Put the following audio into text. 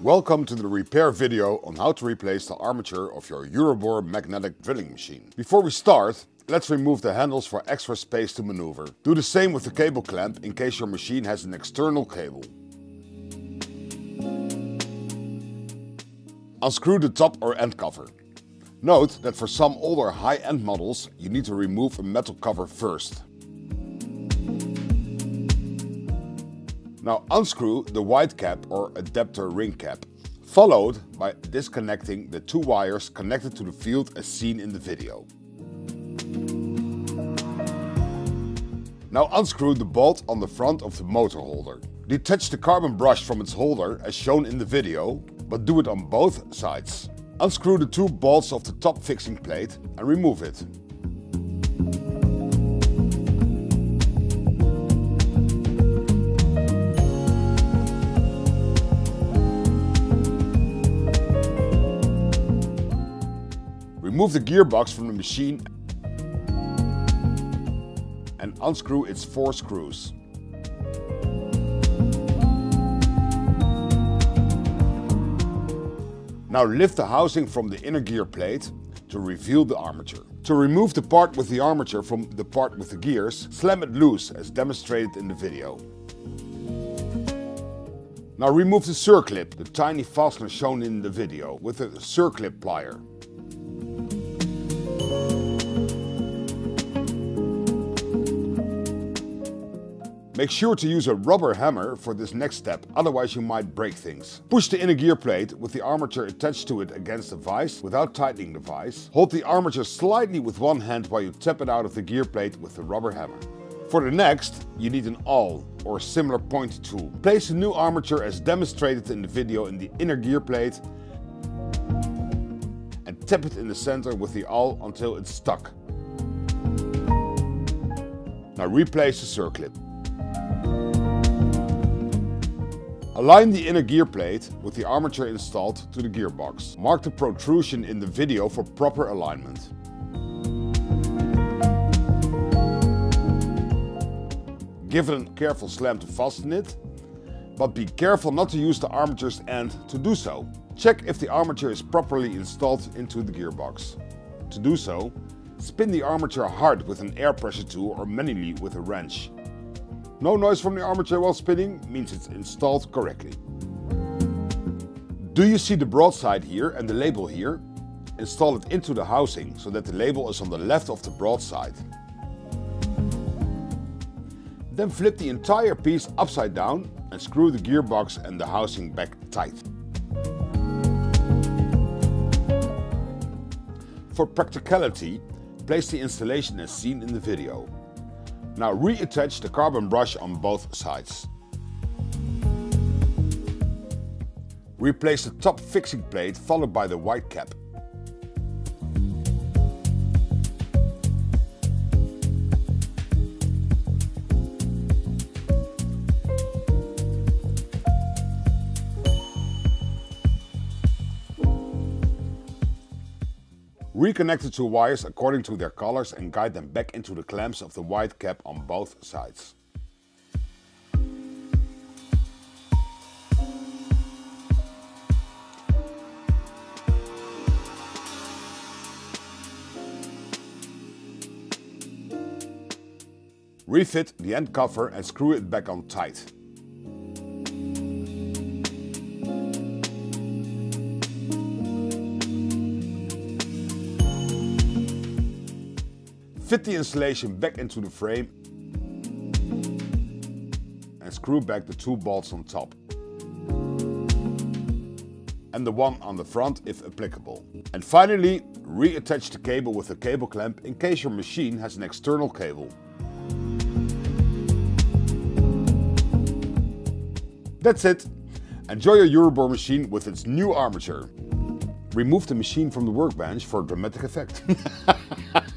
Welcome to the repair video on how to replace the armature of your EUROBOOR Magnetic Drilling machine. Before we start, let's remove the handles for extra space to maneuver. Do the same with the cable clamp in case your machine has an external cable. Unscrew the top or end cover. Note that for some older high-end models you need to remove a metal cover first. Now unscrew the white cap or adapter ring cap, followed by disconnecting the two wires connected to the field as seen in the video. Now unscrew the bolt on the front of the motor holder. Detach the carbon brush from its holder as shown in the video, but do it on both sides. Unscrew the two bolts of the top fixing plate and remove it. Remove the gearbox from the machine and unscrew its 4 screws. Now lift the housing from the inner gear plate to reveal the armature. To remove the part with the armature from the part with the gears, slam it loose as demonstrated in the video. Now remove the circlip, the tiny fastener shown in the video, with a circlip plier. Make sure to use a rubber hammer for this next step, otherwise you might break things. Push the inner gear plate with the armature attached to it against the vise without tightening the vise. Hold the armature slightly with one hand while you tap it out of the gear plate with the rubber hammer. For the next, you need an awl or similar pointy tool. Place the new armature as demonstrated in the video in the inner gear plate and tap it in the center with the awl until it's stuck. Now replace the circlip. Align the inner gear plate with the armature installed to the gearbox. Mark the protrusion in the video for proper alignment. Give it a careful slam to fasten it, but be careful not to use the armature's end to do so. Check if the armature is properly installed into the gearbox. To do so, spin the armature hard with an air pressure tool or manually with a wrench. No noise from the armature while spinning means it's installed correctly. Do you see the broadside here and the label here? Install it into the housing so that the label is on the left of the broadside. Then flip the entire piece upside down and screw the gearbox and the housing back tight. For practicality, place the installation as seen in the video. Now reattach the carbon brush on both sides. Replace the top fixing plate followed by the white cap. Reconnect the two wires according to their colors and guide them back into the clamps of the white cap on both sides. Refit the end cover and screw it back on tight. Fit the installation back into the frame and screw back the two bolts on top and the one on the front if applicable. And finally, reattach the cable with a cable clamp in case your machine has an external cable. That's it. Enjoy your EUROBOOR machine with its new armature. Remove the machine from the workbench for dramatic effect.